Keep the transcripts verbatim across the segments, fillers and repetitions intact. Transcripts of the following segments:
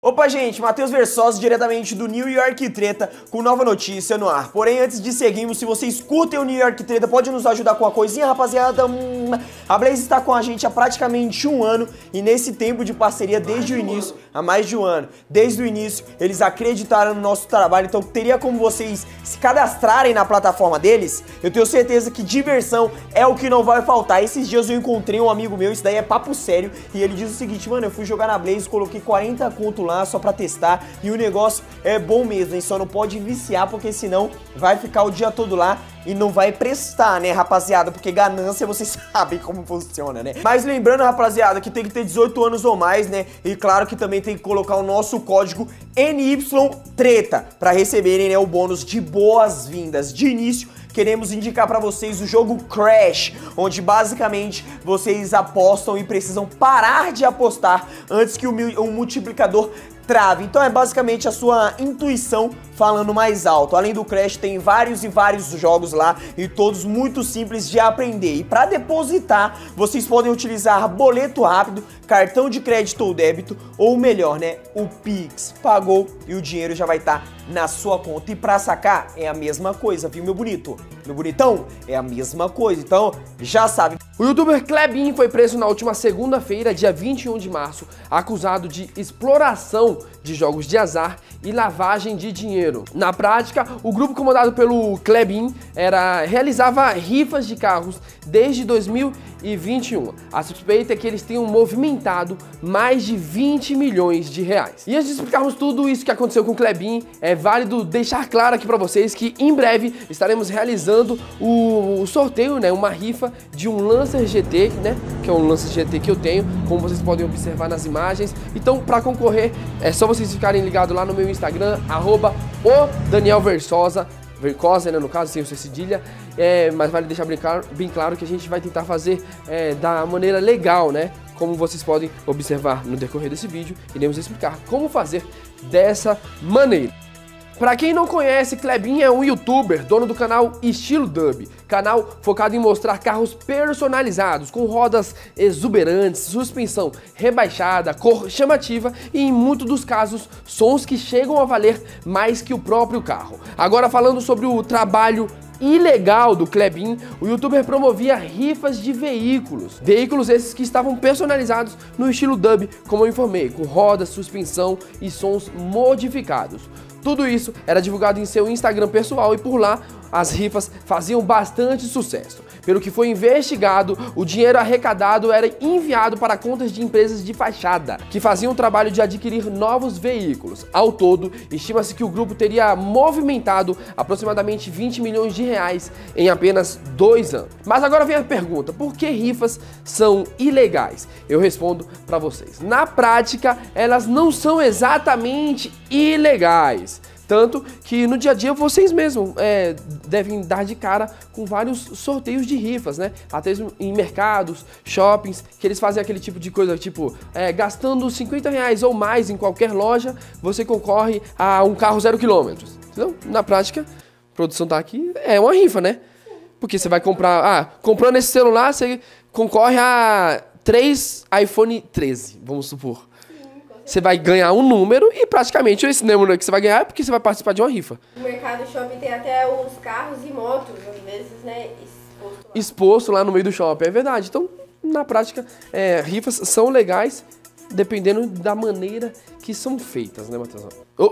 Opa, gente, Matheus Versosa, diretamente do New York Treta, com nova notícia no ar. Porém, antes de seguirmos, se vocês curtem o New York Treta, pode nos ajudar com uma coisinha, rapaziada. Hum, a Blaze está com a gente há praticamente um ano, e nesse tempo de parceria desde o início, há mais de um ano, desde o início, eles acreditaram no nosso trabalho, então teria como vocês se cadastrarem na plataforma deles. Eu tenho certeza que diversão é o que não vai faltar. Esses dias eu encontrei um amigo meu, isso daí é papo sério, e ele diz o seguinte: mano, eu fui jogar na Blaze, coloquei quarenta conto lá só pra testar, e o negócio é bom mesmo, hein? Só não pode viciar, porque senão vai ficar o dia todo lá e não vai prestar, né, rapaziada? Porque ganância, vocês sabem como funciona, né? Mas lembrando, rapaziada, que tem que ter dezoito anos ou mais, né? E claro que também tem que colocar o nosso código N Y Treta pra receberem, né, o bônus de boas-vindas. De início, queremos indicar pra vocês o jogo Crash, onde basicamente vocês apostam e precisam parar de apostar antes que o, o multiplicador trave. Então é basicamente a sua intuição falando mais alto. Além do Crash, tem vários e vários jogos lá, e todos muito simples de aprender. E para depositar, vocês podem utilizar boleto rápido, cartão de crédito ou débito, ou melhor, né, o Pix. Pagou e o dinheiro já vai estar na sua conta. E para sacar é a mesma coisa, viu, meu bonito? Meu bonitão? É a mesma coisa, então já sabe. O youtuber Klebin foi preso na última segunda-feira, dia vinte e um de março, acusado de exploração de jogos de azar e lavagem de dinheiro. Na prática, o grupo comandado pelo Klebin era, realizava rifas de carros desde dois mil e vinte e um. A suspeita é que eles tenham movimentado mais de vinte milhões de reais. E antes de explicarmos tudo isso que aconteceu com o Klebin, é válido deixar claro aqui pra vocês que em breve estaremos realizando o, o sorteio, né, uma rifa de um Lancer G T, né, que é um Lancer G T que eu tenho, como vocês podem observar nas imagens. Então, para concorrer, é só vocês ficarem ligados lá no meu Instagram, arroba o Daniel Versosa, Vercosa, né, no caso, sem o C cedilha, é, mas vale deixar bem claro, bem claro que a gente vai tentar fazer é, da maneira legal, né? Como vocês podem observar no decorrer desse vídeo, iremos explicar como fazer dessa maneira. Pra quem não conhece, Klebin é um youtuber, dono do canal Estilo Dub, canal focado em mostrar carros personalizados, com rodas exuberantes, suspensão rebaixada, cor chamativa e, em muitos dos casos, sons que chegam a valer mais que o próprio carro. Agora, falando sobre o trabalho ilegal do Klebin, o youtuber promovia rifas de veículos. Veículos esses que estavam personalizados no estilo dub, como eu informei, com rodas, suspensão e sons modificados. Tudo isso era divulgado em seu Instagram pessoal e por lá as rifas faziam bastante sucesso. Pelo que foi investigado, o dinheiro arrecadado era enviado para contas de empresas de fachada, que faziam o trabalho de adquirir novos veículos. Ao todo, estima-se que o grupo teria movimentado aproximadamente vinte milhões de reais em apenas dois anos. Mas agora vem a pergunta: por que rifas são ilegais? Eu respondo para vocês. Na prática, elas não são exatamente ilegais. Tanto que no dia a dia vocês mesmos é, devem dar de cara com vários sorteios de rifas, né? Até em mercados, shoppings, que eles fazem aquele tipo de coisa, tipo, é, gastando cinquenta reais ou mais em qualquer loja, você concorre a um carro zero quilômetros. Então, na prática, a produção tá aqui, é uma rifa, né? Porque você vai comprar, ah, comprando esse celular, você concorre a três iPhone treze, vamos supor. Você vai ganhar um número e praticamente esse número que você vai ganhar é porque você vai participar de uma rifa. No mercado shopping tem até os carros e motos, às vezes, né, exposto lá. Exposto lá no meio do shopping, é verdade. Então, na prática, é, rifas são legais dependendo da maneira que são feitas, né, Matheus? Oh.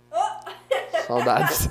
Oh. Saudades.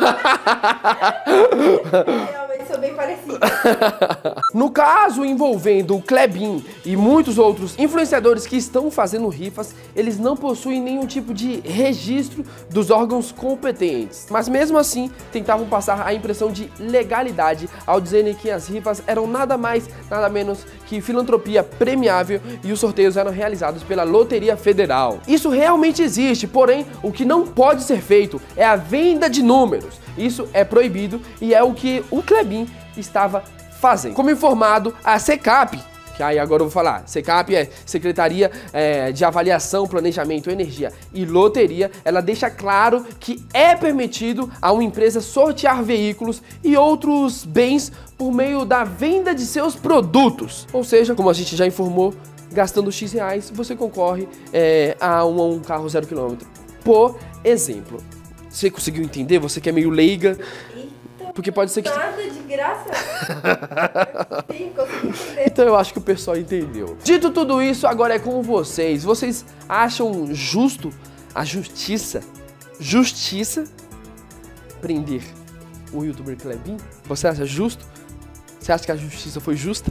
Realmente sou bem parecida. No caso envolvendo o Klebin e muitos outros influenciadores que estão fazendo rifas, eles não possuem nenhum tipo de registro dos órgãos competentes. Mas mesmo assim, tentavam passar a impressão de legalidade ao dizerem que as rifas eram nada mais, nada menos que filantropia premiável e os sorteios eram realizados pela Loteria Federal. Isso realmente existe, porém, o que não pode ser feito é a venda de números. Isso é proibido e é o que o Klebin estava fazendo. Como informado, a SECAP, que aí agora eu vou falar, SECAP é Secretaria é, de Avaliação, Planejamento, Energia e Loteria, ela deixa claro que é permitido a uma empresa sortear veículos e outros bens por meio da venda de seus produtos. Ou seja, como a gente já informou, gastando X reais, você concorre é, a um, um carro zero quilômetro. Por exemplo. Você conseguiu entender? Você que é meio leiga. Eita, porque pode ser que... Nada de graça. Sim, consegui entender. Então eu acho que o pessoal entendeu. Dito tudo isso, agora é com vocês. Vocês acham justo a justiça, justiça, prender o youtuber Clebinho? Você acha justo? Você acha que a justiça foi justa?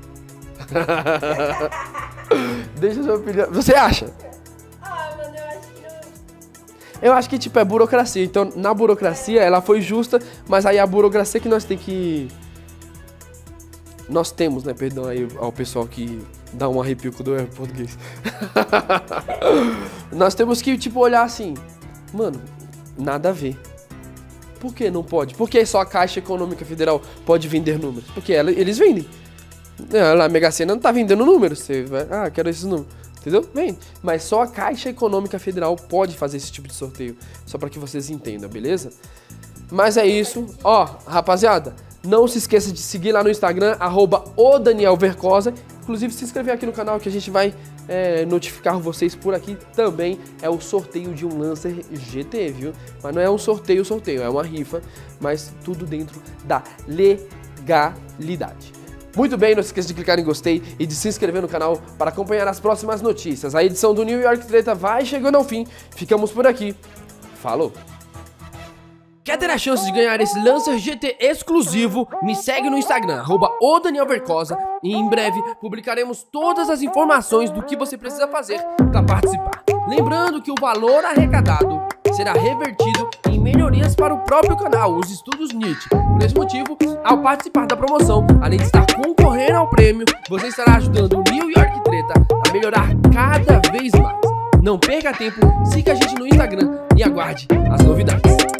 Deixa a sua opinião. Você acha? Ah, mano, eu acho que não. Eu acho que, tipo, é burocracia. Então, na burocracia, ela foi justa, mas aí a burocracia que nós tem que... Nós temos, né? Perdão aí ao pessoal que dá um arrepio quando eu erro português. Nós temos que, tipo, olhar assim... Mano, nada a ver. Por que não pode? Por que só a Caixa Econômica Federal pode vender números? Porque ela, eles vendem. A Mega Sena não tá vendendo números. Você vai, ah, quero esses números. Entendeu? Vende. Mas só a Caixa Econômica Federal pode fazer esse tipo de sorteio. Só pra que vocês entendam, beleza? Mas é isso. Ó, rapaziada, não se esqueça de seguir lá no Instagram, arroba o Daniel Vercosa. Inclusive, se inscrever aqui no canal que a gente vai é, notificar vocês por aqui também. É o sorteio de um Lancer G T, viu? Mas não é um sorteio, sorteio, é uma rifa, mas tudo dentro da legalidade. Muito bem, não se esqueça de clicar em gostei e de se inscrever no canal para acompanhar as próximas notícias. A edição do New York Treta vai chegando ao fim. Ficamos por aqui. Falou! Quer ter a chance de ganhar esse Lancer G T exclusivo? Me segue no Instagram, arroba o Daniel Vercosa, e em breve publicaremos todas as informações do que você precisa fazer para participar. Lembrando que o valor arrecadado será revertido em melhorias para o próprio canal, os estúdios N I T. Por esse motivo, ao participar da promoção, além de estar concorrendo ao prêmio, você estará ajudando o New York Treta a melhorar cada vez mais. Não perca tempo, siga a gente no Instagram e aguarde as novidades.